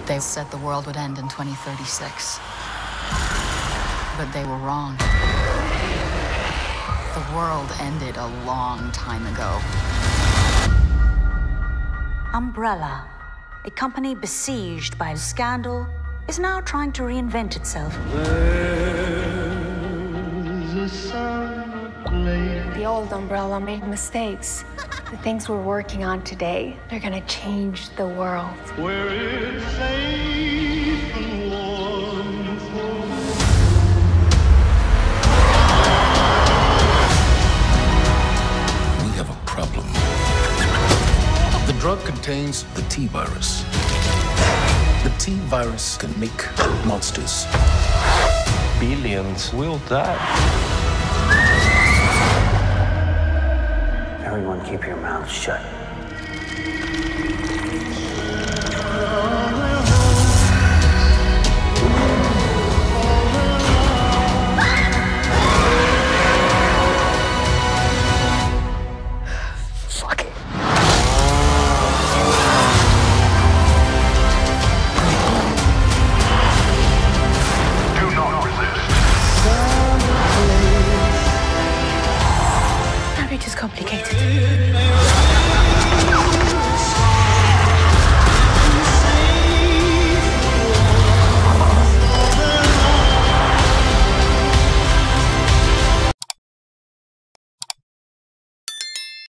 They said the world would end in 2036. But they were wrong. The world ended a long time ago. Umbrella, a company besieged by scandal, is now trying to reinvent itself. The old Umbrella made mistakes. The things we're working on today, they're gonna change the world. Where it's safe and warm for We have a problem. The drug contains the T virus. The T virus can make monsters. Billions will die. Everyone keep your mouths shut.